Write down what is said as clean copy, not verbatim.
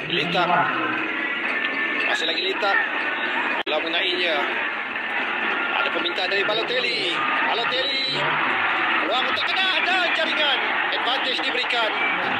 Letak. Masih lagi letak. Bola mengenainya. Ada permintaan dari Balotelli. Peluang untuk kena dan jaringan. Advantage diberikan